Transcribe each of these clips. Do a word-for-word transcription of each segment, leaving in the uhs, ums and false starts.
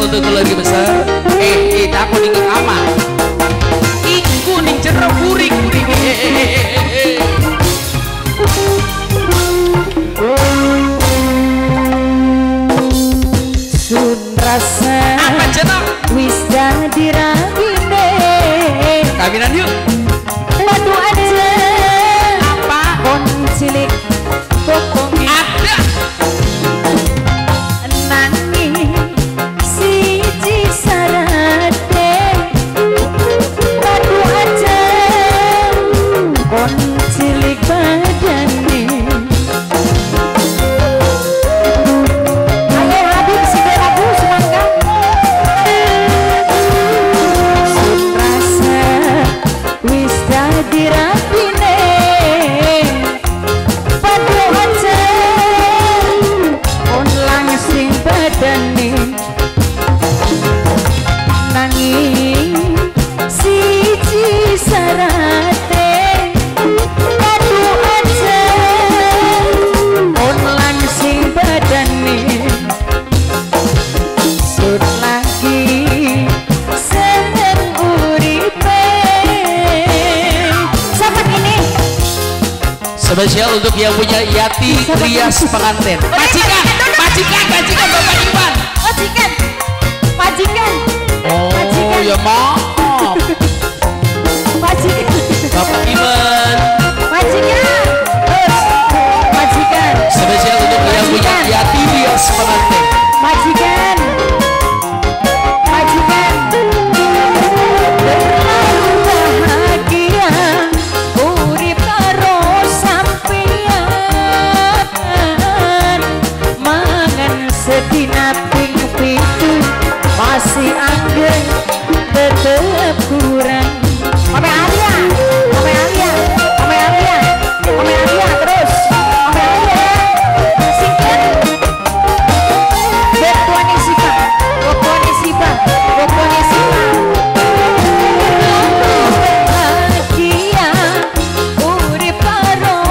untuk keluarga besar. Eh, eh, aku ning ama. Iku ning jero kuring-kuring. Sun rasa apa jeneng? wis dadi ragine. Kawinan yuk. Waduh aja Apa? kon cilik kokongi Ada. nanging siji sarate. Waduh aja kon cilik badane. Ayo Habib si lagu semangka. Sun rasa wis dadi rapine. Padu aja kon langsing badane. Nanging siji sarate. Padu aja kon langsing badane. Sud lagi seneng uripe. Sama ini Spesial untuk yang punya Yati Rias pengantin. Majikan, majikan, majikan Bapak Iwan. majikan majikan Oh, ya maaf. majikan Bapak Iwan. majikan terus majikan Spesial untuk yang punya Yati Rias pengantin. majikan majikan terlalu bahagia urip karo sampeyan mangan sedina ping pitu masih anggen tetep kurang. Ome Alia, Ome Alia, Ome Alia, Ome Alia terus, Ome Alia, singkat. Betuani sipa, betuani sipa, betuani sipa. Bahagia urip karo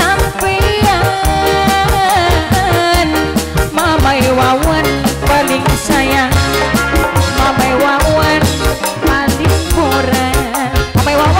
sampeyan, Mamai Wawan paling sayang, Mamai Wawan paling murah, Mamai Wawan.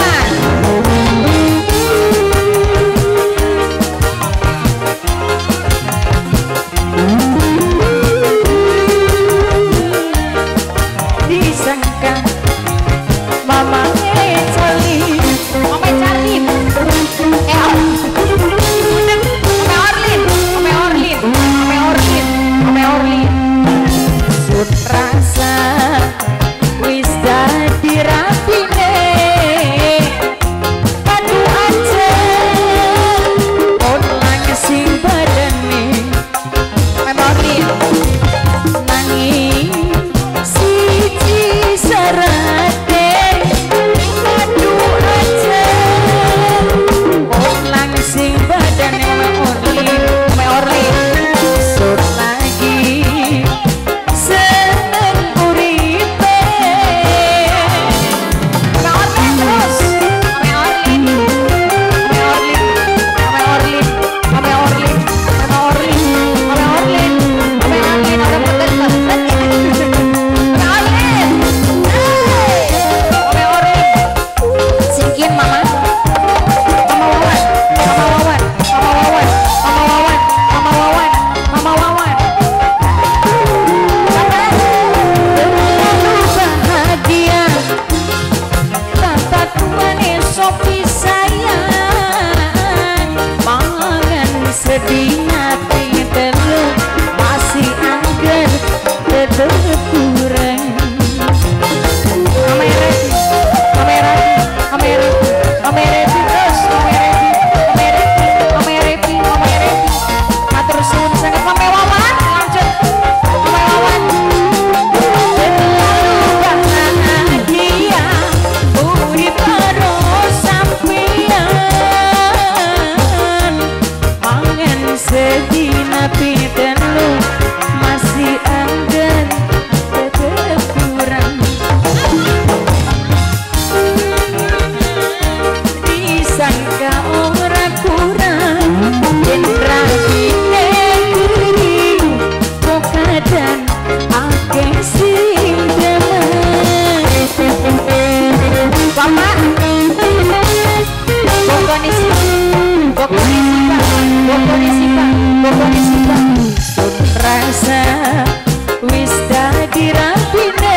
Bokone Sipa sun rasa wis dadi rapine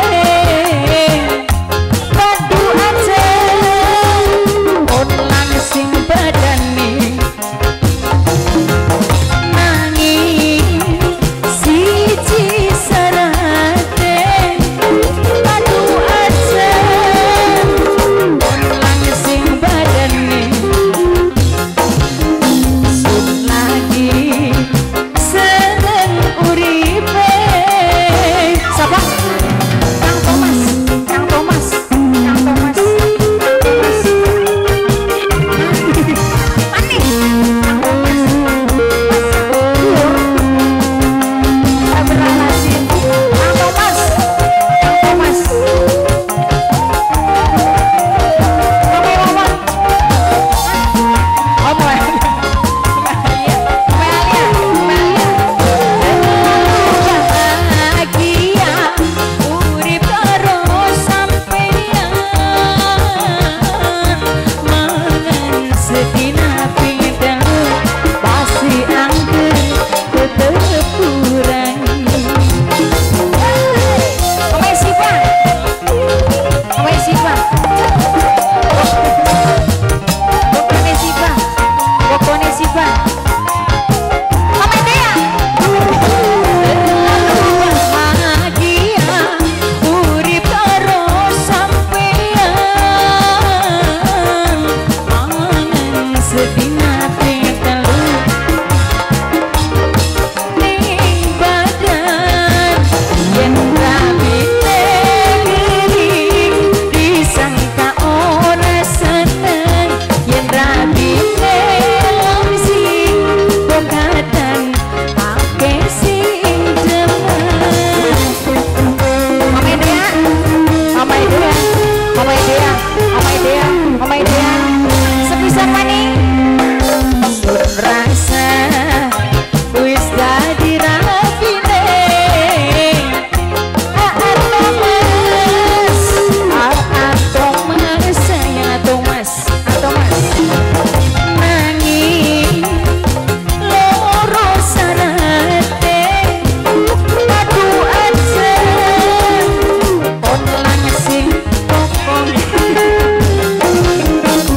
padu aja on langsing badane nanging siji sarate padu aja on langsing badane sun lagi seneng uripe sapa Kang Thomas Kang Thomas Kang Thomas Mane Kang Thomas Astagfirullahaladzim Kang Thomas Kang Thomas Omai Wawan Omai bahagia urip karo sampeyan mangan sedina ping telu pasti angker tetep kurang Omai Sipa Omai Sipa Bokone Sipa Bokone Sipa Omai Dea bahagia urip karo sampeyan mangan sedina ping telu ning badan yen rabine ngering disangka ora seneng yen rabine langsing bongkatan pake sing demen Omai Dea Omai Dea Omai Dea Omai Dea Omai Dea sepisan maning sun rasa wis dadi rapine Aar Thomas Aar Thomas sayang Thomas Thomas nanging loro sarate padu aja on langsing pokok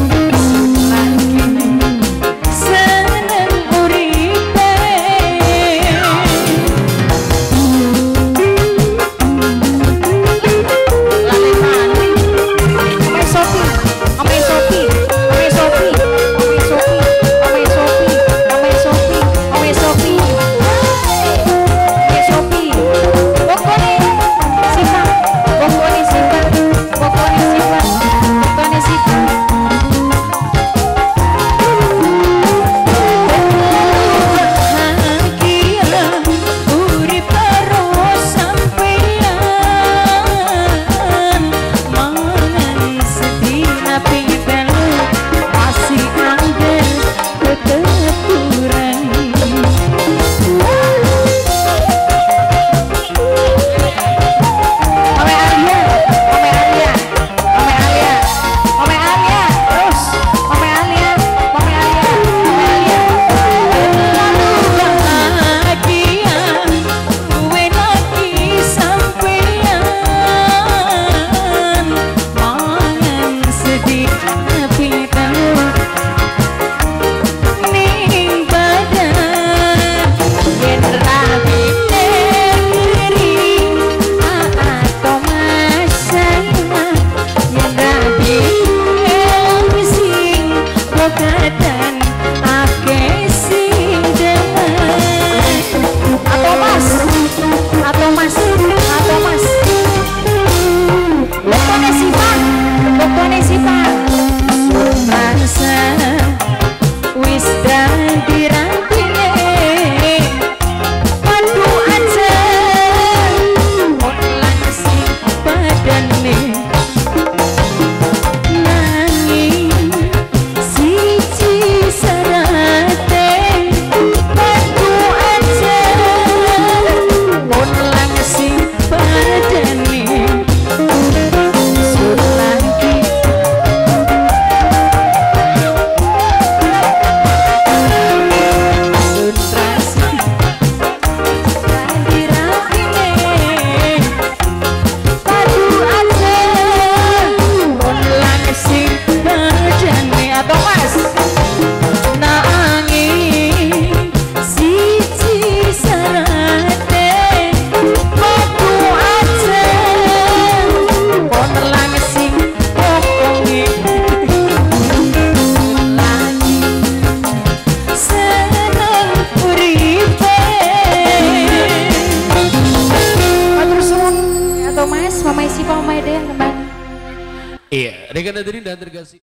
dan terkasih.